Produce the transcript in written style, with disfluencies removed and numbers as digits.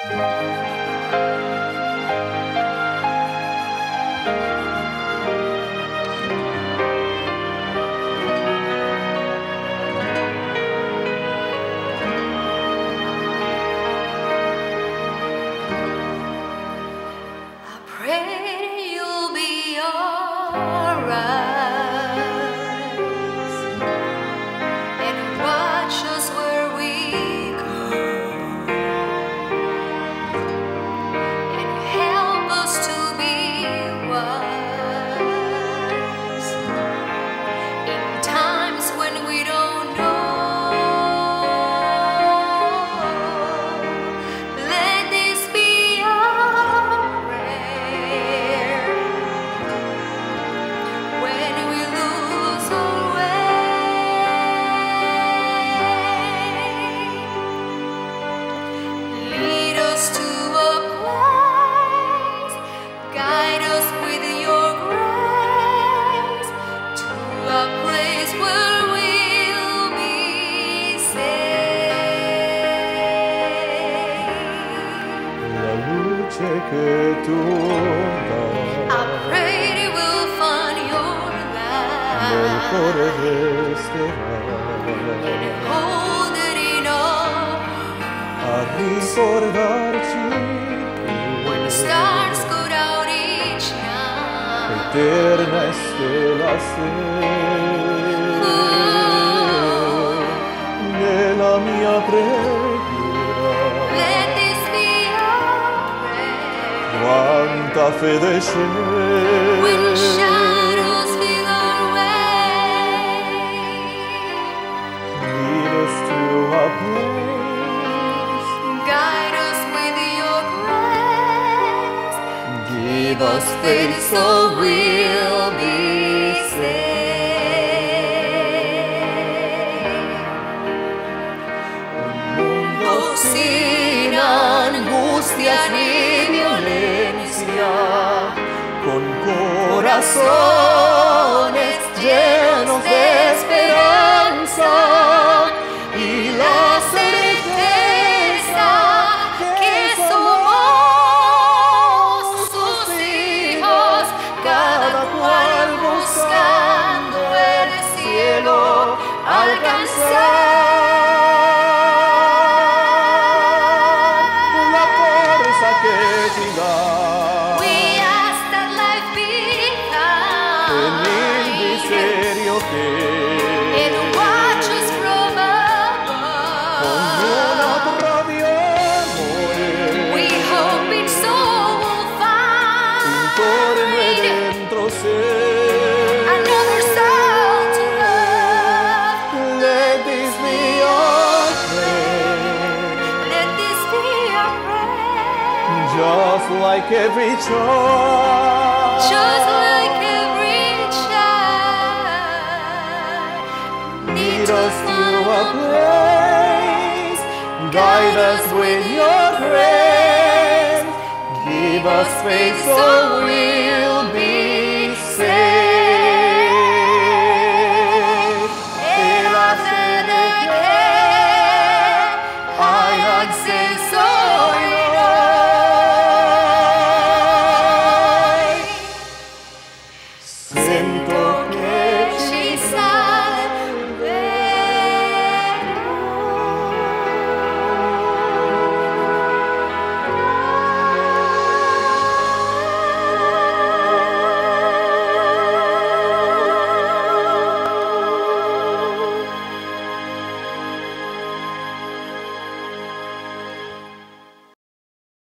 che tu dai. I pray it will find your Nel cuore light resterà and hold it enough a ricordarci when the stars go out each night. eterna e stella nella mia preghiera. Let this be our prayer. Quanta fede c'è When shadows fill our way, lead us to a place, guide us with your grace, give us faith so we'll be saved. Sin angustias ni violencia, con corazones llenos de esperanza y la certeza que somos sus hijos, cada cual buscando el cielo alcanzar. We ask that life be kind and watch us from above. We hope each soul will find another soul to love. Let this be our prayer, Let this be our prayer. just like every child. Just like every child, Lead us to a place, guide us with your grace, give us faith so we'll